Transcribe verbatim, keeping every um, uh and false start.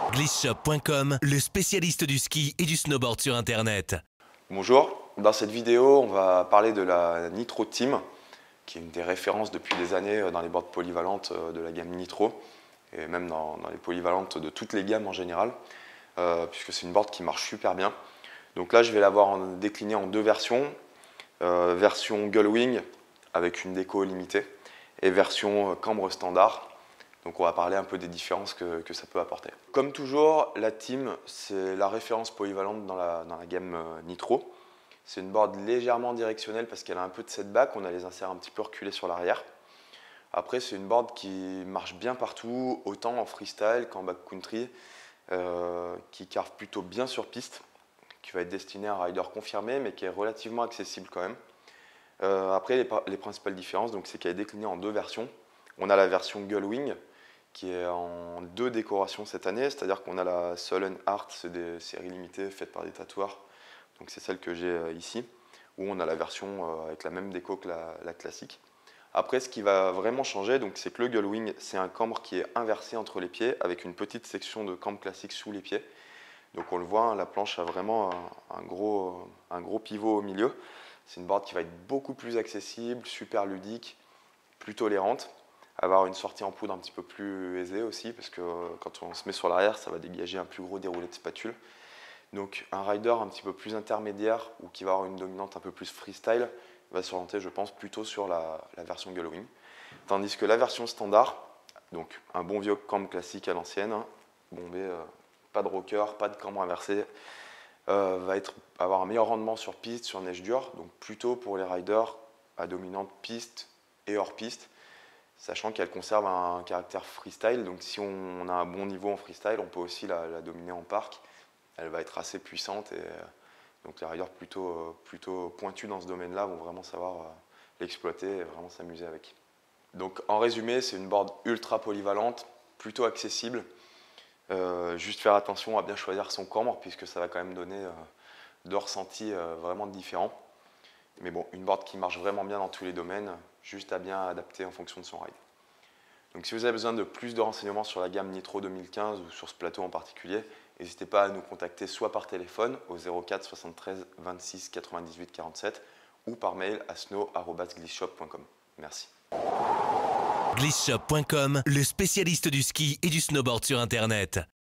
glissshop point com, le spécialiste du ski et du snowboard sur internet. Bonjour, dans cette vidéo on va parler de la Nitro Team, qui est une des références depuis des années dans les boards polyvalentes de la gamme Nitro, et même dans, dans les polyvalentes de toutes les gammes en général, euh, puisque c'est une board qui marche super bien. Donc là je vais l'avoir déclinée en deux versions, euh, version Gullwing avec une déco limitée, et version cambre standard. Donc on va parler un peu des différences que, que ça peut apporter. Comme toujours, la Team, c'est la référence polyvalente dans la, dans la gamme Nitro. C'est une board légèrement directionnelle parce qu'elle a un peu de setback, on a les inserts un petit peu reculés sur l'arrière. Après, c'est une board qui marche bien partout, autant en freestyle qu'en backcountry, euh, qui carve plutôt bien sur piste, qui va être destinée à un rider confirmé, mais qui est relativement accessible quand même. Euh, après, les, les principales différences, c'est qu'elle est déclinée en deux versions. On a la version Gullwing, qui est en deux décorations cette année, c'est-à-dire qu'on a la Sullen Art, c'est des séries limitées faites par des tatoueurs, donc c'est celle que j'ai ici, où on a la version avec la même déco que la, la classique. Après, ce qui va vraiment changer, c'est que le Gullwing, c'est un cambre qui est inversé entre les pieds, avec une petite section de cambre classique sous les pieds. Donc on le voit, la planche a vraiment un gros, un gros pivot au milieu. C'est une board qui va être beaucoup plus accessible, super ludique, plus tolérante. Avoir une sortie en poudre un petit peu plus aisée aussi, parce que quand on se met sur l'arrière, ça va dégager un plus gros déroulé de spatule. Donc un rider un petit peu plus intermédiaire, ou qui va avoir une dominante un peu plus freestyle, va s'orienter, je pense, plutôt sur la, la version Gullwing. Tandis que la version standard, donc un bon vieux cambre classique à l'ancienne, hein, bombé, euh, pas de rocker, pas de cambre inversé, euh, va être, avoir un meilleur rendement sur piste, sur neige dure, donc plutôt pour les riders à dominante piste et hors piste, sachant qu'elle conserve un caractère freestyle, donc si on a un bon niveau en freestyle, on peut aussi la, la dominer en parc. Elle va être assez puissante, et euh, donc les riders plutôt, euh, plutôt pointus dans ce domaine-là vont vraiment savoir euh, l'exploiter et vraiment s'amuser avec. Donc en résumé, c'est une board ultra polyvalente, plutôt accessible. Euh, juste faire attention à bien choisir son cambre, puisque ça va quand même donner euh, deux ressentis euh, vraiment différents. Mais bon, une board qui marche vraiment bien dans tous les domaines, juste à bien adapter en fonction de son ride. Donc si vous avez besoin de plus de renseignements sur la gamme Nitro deux mille quinze ou sur ce plateau en particulier, n'hésitez pas à nous contacter soit par téléphone au zéro quatre soixante-treize vingt-six quatre-vingt-dix-huit quarante-sept ou par mail à snow arobase glissshop point com. Merci. glissshop point com, le spécialiste du ski et du snowboard sur internet.